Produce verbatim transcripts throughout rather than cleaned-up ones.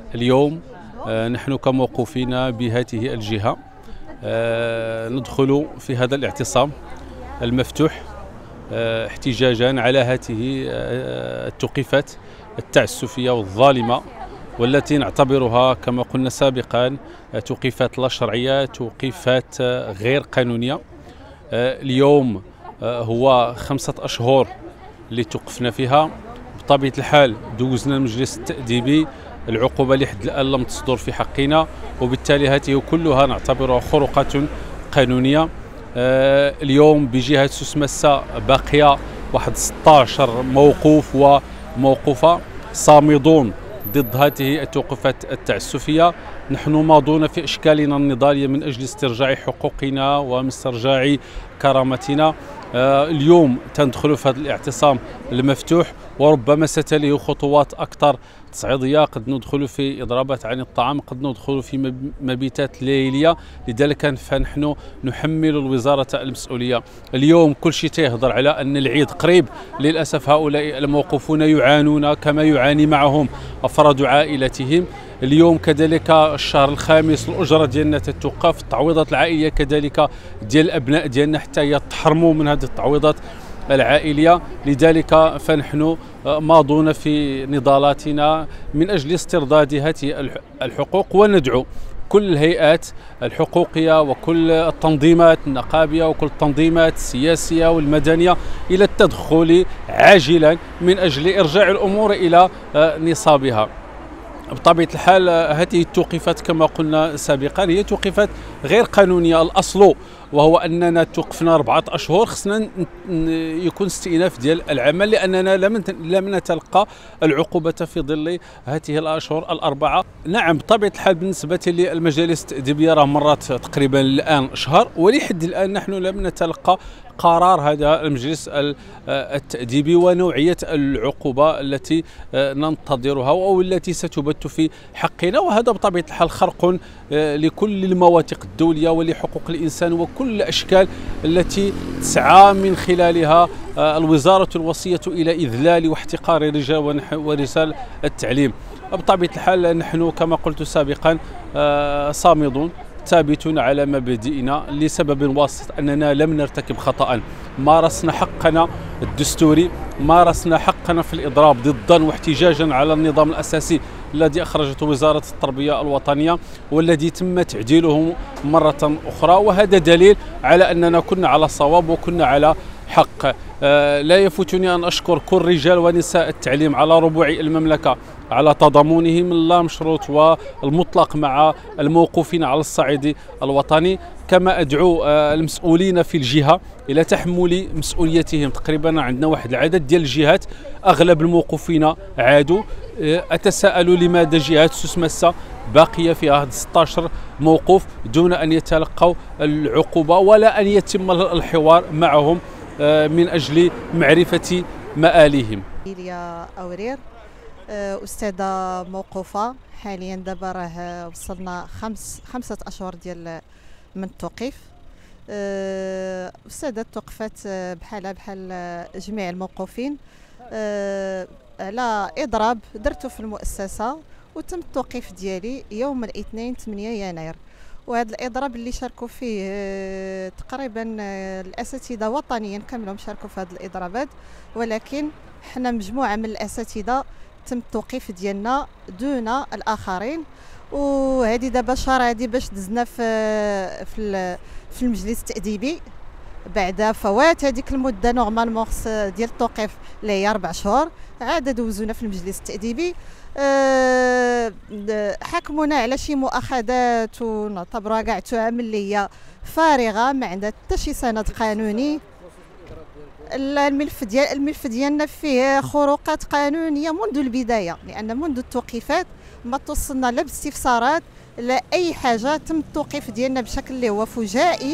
اليوم آه، نحن كموقوفين بهذه الجهة آه، ندخل في هذا الاعتصام المفتوح آه، احتجاجا على هذه آه، التوقيفات التعسفية والظالمة، والتي نعتبرها كما قلنا سابقا توقيفات لا شرعية، توقيفات آه، غير قانونية. آه، اليوم آه، هو خمسة أشهر اللي توقفنا فيها. بطبيعة الحال دوزنا المجلس التأديبي، العقوبة لحد الآن لم تصدر في حقنا، وبالتالي هذه كلها نعتبرها خروقات قانونية. آه اليوم بجهة سوسمسة باقية واحد ستة عشر موقوف وموقوفة صامدون ضد هذه التوقفات التعسفية. نحن ماضون في إشكالنا النضالية من أجل استرجاع حقوقنا ومن استرجاع كرامتنا. آه اليوم تندخل في هذا الاعتصام المفتوح، وربما ستليه خطوات أكثر تصعيدية. قد ندخل في إضرابات عن الطعام، قد ندخل في مبيتات ليلية. لذلك فنحن نحمل الوزارة المسؤولية. اليوم كل شيء تيهضر على أن العيد قريب. للأسف هؤلاء الموقوفون يعانون كما يعاني معهم أفراد عائلتهم. اليوم كذلك الشهر الخامس الأجرة ديالنا تتوقف، التعويضات العائلية كذلك ديال الأبناء ديالنا حتى يتحرموا من هذه التعويضات العائلية. لذلك فنحن ماضون في نضالاتنا من أجل استرداد هذه الحقوق، وندعو كل الهيئات الحقوقية وكل التنظيمات النقابية وكل التنظيمات السياسية والمدنية إلى التدخل عاجلا من أجل إرجاع الأمور إلى نصابها. بطبيعة الحال هذه التوقيفات كما قلنا سابقا هي توقيفات غير قانونية. الأصل وهو أننا توقفنا أربعة أشهر، خصنا يكون استئناف ديال العمل لأننا لم لم نتلقى العقوبة في ظل هذه الأشهر الأربعة. نعم بطبيعة الحال بالنسبة للمجالس التأديبية راه مرات تقريبا الآن شهر، ولحد الآن نحن لم نتلقى قرار هذا المجلس التأديبي ونوعية العقوبة التي ننتظرها أو التي ستبت في حقنا. وهذا بطبيعة الحال خرق لكل المواثيق الدولية ولحقوق الإنسان وكل الأشكال التي تسعى من خلالها الوزارة الوصية إلى إذلال واحتقار رجال ورسال التعليم. بطبيعة الحال نحن كما قلت سابقا صامدون ثابتون على مبادئنا لسبب واسط أننا لم نرتكب خطأ. مارسنا حقنا الدستوري، مارسنا حقنا في الإضراب ضدا واحتجاجا على النظام الأساسي الذي أخرجته وزارة التربية الوطنية والذي تم تعديله مرة أخرى. وهذا دليل على أننا كنا على صواب وكنا على حق. آه لا يفوتني أن أشكر كل رجال ونساء التعليم على ربوع المملكة على تضامنهم اللامشروط والمطلق مع الموقوفين على الصعيد الوطني. كما أدعو آه المسؤولين في الجهة إلى تحمل مسؤوليتهم. تقريبا عندنا واحد العدد ديال الجهات أغلب الموقوفين عادوا. آه أتساءل لماذا جهة سوسمسة باقية فيها ستة عشر موقوف دون أن يتلقوا العقوبة ولا أن يتم الحوار معهم من أجل معرفة مآلهم. إليا أورير أستاذة موقوفة حاليا، دابا راه وصلنا خمس خمسة أشهر ديال من التوقيف. أستاذة توقفت بحالها بحال جميع الموقوفين على إضراب درته في المؤسسة، وتم التوقيف ديالي يوم الاثنين ثمانية يناير. وهذا الإضراب اللي شاركوا فيه تقريبا الأساتذة وطنيا كاملهم شاركوا في هذه الإضرابات، ولكن حنا مجموعة من الأساتذة تم التوقيف ديالنا دون الآخرين. وهذه دابا شهر هذه باش دزنا في في في المجلس التأديبي بعد فوات هذيك المدة نورمالمون ديال التوقيف اللي هي أربع شهور. عاد دوزونا في المجلس التأديبي، أه حكمونا على شي مؤاخذات ونعتبروها كاع تهم اللي هي فارغه ما عندها حتى شي سند قانوني. الملف ديال الملف ديالنا فيه خروقات قانونيه منذ البدايه، لان منذ التوقيفات ما توصلنا لا باستفسارات لا اي حاجه. تم التوقيف ديالنا بشكل اللي هو فجائي،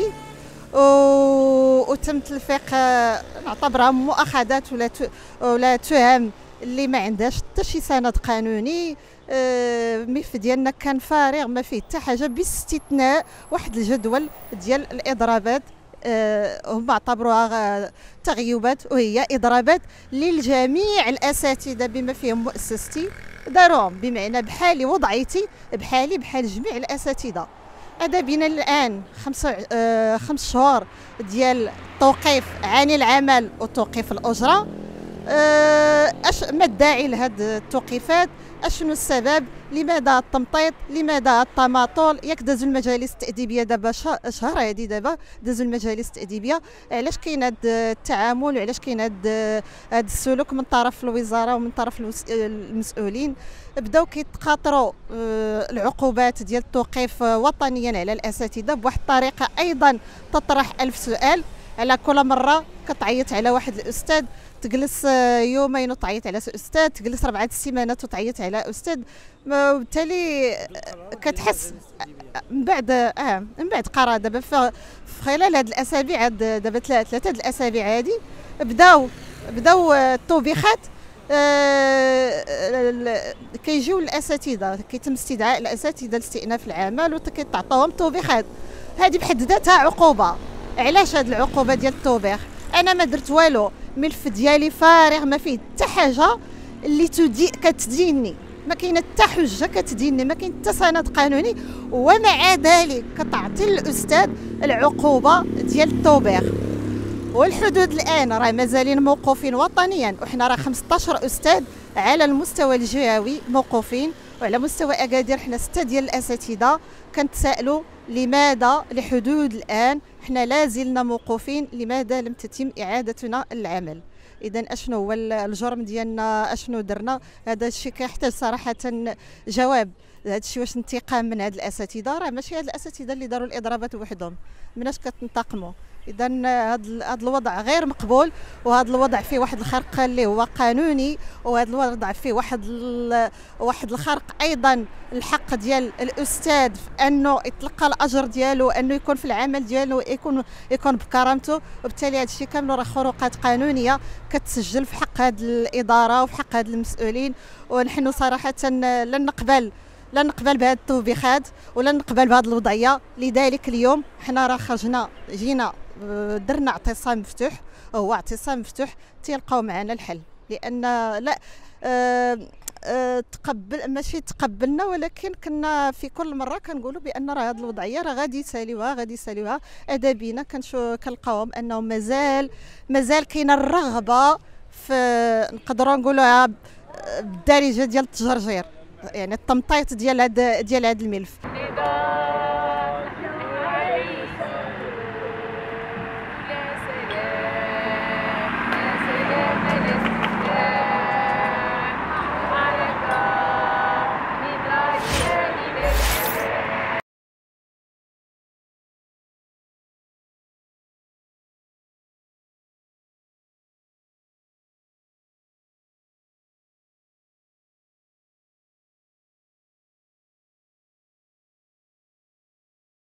وتم تلفيق نعتبرها مؤاخذات ولا ولا تهم اللي ما عندهاش حتى شي سند قانوني. الملف ديالنا كان فارغ ما فيه حتى حاجه باستثناء واحد الجدول ديال الاضرابات هم اعتبروها تغيبات وهي اضرابات للجميع الاساتذه بما فيهم مؤسستي داروهم بمعنى بحالي وضعيتي بحالي بحال جميع الاساتذه. هذا بينا الان خمس آه خمس شهور ديال توقيف عن العمل وتوقيف الاجره. آه اش ما الداعي لهاد التوقيفات؟ اشنو السبب؟ لماذا التمطيط؟ لماذا التماطل؟ ياك دازوا المجالس التاديبيه دابا شهر هادي دابا دازوا المجالس التاديبيه، علاش كاين هاد التعامل وعلاش كاين هاد هاد السلوك من طرف الوزاره ومن طرف المسؤولين؟ بداو كيتقاطروا العقوبات ديال التوقيف وطنيا على الاساتذه بواحد الطريقه ايضا تطرح ألف سؤال. على كل مره كتعيط على واحد الاستاذ تجلس يومين وتعيط على استاذ، تجلس اربعه السيمانات وتعيط على استاذ، وبالتالي كتحس من بعد اه من بعد قرا دابا في خلال هاد الاسابيع دابا ثلاثه د الاسابيع هادي بداو بداو التوبيخات. آه كيجيو الاساتذه كيتم استدعاء الاساتذه لاستئناف العمل وكيتعطاوهم توبيخات. هذه بحد ذاتها عقوبه. علاش هاد العقوبه ديال التوبيخ؟ انا ما درت والو، الملف ديالي فارغ ما فيه حتى حاجه اللي تدي كتديني، ما كاينه حتى حجه كتديني، ما كاين حتى سند قانوني، ومع ذلك كتعطي الاستاذ العقوبه ديال التوبيخ. والحدود الان راه مازالين موقوفين وطنيا، وحنا راه خمسطاش استاذ على المستوى الجهوي موقوفين، وعلى مستوى اكادير حنا سته ديال الاساتذه كنتسائلوا لماذا لحدود الان حنا لا زلنا موقوفين، لماذا لم تتم اعادتنا للعمل؟ اذا اشنو هو الجرم ديالنا؟ اشنو درنا؟ هذا الشيء كيحتاج صراحه جواب. هذا الشيء واش انتقام من هاد الاساتذه؟ راه ماشي هاد الاساتذه اللي داروا الاضرابات وحدهم، مناش كتنتقموا؟ اذا هذا الوضع غير مقبول، وهذا الوضع فيه واحد الخرق اللي هو قانوني، وهذا الوضع فيه واحد واحد الخرق ايضا الحق ديال الاستاذ في انه يتلقى الاجر ديالو، انه يكون في العمل ديالو يكون يكون بكرامته. وبالتالي هذا الشيء كامل راه خروقات قانونيه كتسجل في حق هذه الاداره وفي حق هذه المسؤولين. ونحن صراحه لن نقبل لن نقبل بهذه التوبيخات ولن نقبل بهذه الوضعيه. لذلك اليوم حنا راه خرجنا جينا درنا اعتصام مفتوح، هو اعتصام مفتوح تيلقاو معنا الحل، لان لا أه أه تقبل ماشي تقبلنا، ولكن كنا في كل مره كنقولوا بان راه هذه الوضعيه راه غادي يساليوها غادي يساليوها. ادا بينا كنشوف كنلقاوهم انهم مازال مازال كاينه الرغبه في نقدروا نقولوها بالدارجه ديال التجرجير، يعني التمطيط ديال هذا ديال هذا الملف.